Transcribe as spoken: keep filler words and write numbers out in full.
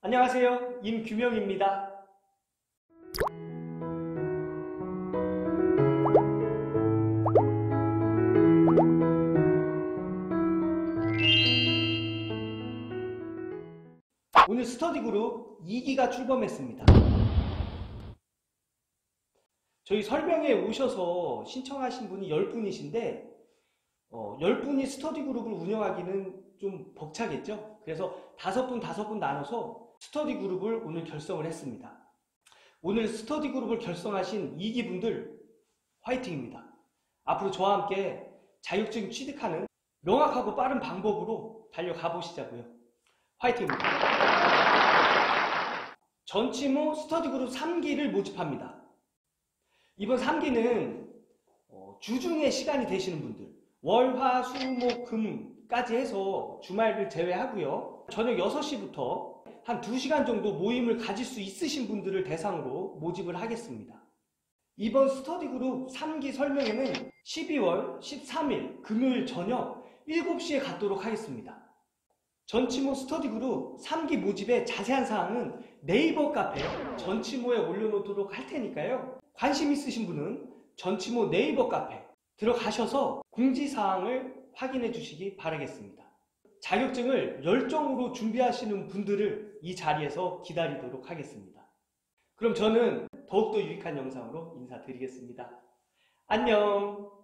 안녕하세요. 임규명입니다. 오늘 스터디 그룹 이 기가 출범했습니다. 저희 설명회 오셔서 신청하신 분이 열 분이신데 어, 열 분이 스터디 그룹을 운영하기는 좀 벅차겠죠? 그래서 다섯 분, 다섯 분 나눠서 스터디 그룹을 오늘 결성을 했습니다. 오늘 스터디 그룹을 결성하신 이 기 분들 화이팅입니다. 앞으로 저와 함께 자격증 취득하는 명확하고 빠른 방법으로 달려가 보시자고요. 화이팅입니다. 전치모 스터디 그룹 삼 기를 모집합니다. 이번 삼 기는 어, 주중에 시간이 되시는 분들, 월, 화, 수, 목, 금까지 해서 주말을 제외하고요. 저녁 여섯 시부터 한 두 시간 정도 모임을 가질 수 있으신 분들을 대상으로 모집을 하겠습니다. 이번 스터디 그룹 삼 기 설명회는 십이월 십삼 일 금요일 저녁 일곱 시에 갖도록 하겠습니다. 전치모 스터디 그룹 삼 기 모집의 자세한 사항은 네이버 카페 전치모에 올려놓도록 할 테니까요. 관심 있으신 분은 전치모 네이버 카페 들어가셔서 공지사항을 확인해 주시기 바라겠습니다. 자격증을 열정으로 준비하시는 분들을 이 자리에서 기다리도록 하겠습니다. 그럼 저는 더욱더 유익한 영상으로 인사드리겠습니다. 안녕!